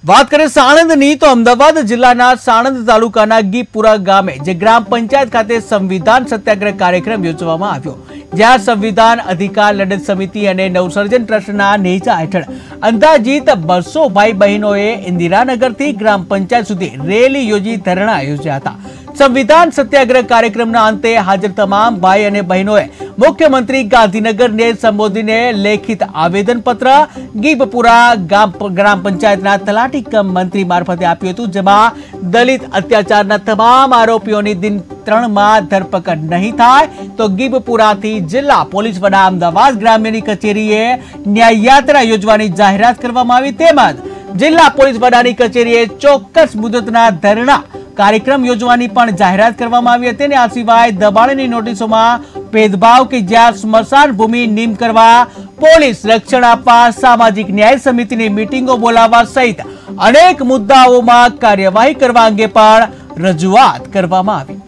વાત કરીએ સાણંદની તો અમદાવાદ જિલ્લાના સાણંદ તાલુકાના ગીપપુરા ગામે જે ગ્રામ પંચાયત ખાતે સંવિધાન સત્યાગ્રહ કાર્યક્રમ યોજવામાં આવ્યો, જ્યાં સંવિધાન અધિકાર લડત સમિતિ અને નવસર્જન ટ્રસ્ટના નેજા હેઠળ અંદાજિત 200 ભાઈ બહેનોએ ઇન્દિરાનગરથી ગ્રામ પંચાયત સુધી રેલી યોજી ધરણા યોજ્યા હતા। સંવિધાન સત્યાગ્રહ કાર્યક્રમના અંતે હાજર તમામ ભાઈ અને બહેનોએ મુખ્યમંત્રી ગાંધીનગરને સંબોધીને લેખિત આવેદનપત્ર ગીપપુરા ગ્રામ પંચાયતના તલાટી કમ મંત્રી મારફતે આપ્યું હતું, જેમાં દલિત અત્યાચારના તમામ આરોપીઓની દિન 3 માં ધરપકડ નહીં થાય તો ગીપપુરાથી જિલ્લા પોલીસ વડા અમદાવાદ ગ્રામ્યની કચેરીએ ન્યાયયાત્રા યોજવાની જાહેરાત કરવામાં આવી, તેમજ જિલ્લા પોલીસ વડાની કચેરીએ ચોક્કસ મુદતના ધરણા કાર્યક્રમ યોજવાની પણ જાહેરાત કરવામાં આવી હતી। આ સિવાય દબાણની નોટિસોમાં ભેદભાવ કે જ્યાં સ્મશાન ભૂમિ નિમ કરવા, પોલીસ રક્ષણ આપવા, સામાજિક ન્યાય સમિતિની મીટિંગો બોલાવવા સહિત અનેક મુદ્દાઓમાં કાર્યવાહી કરવા અંગે પણ રજૂઆત કરવામાં આવી।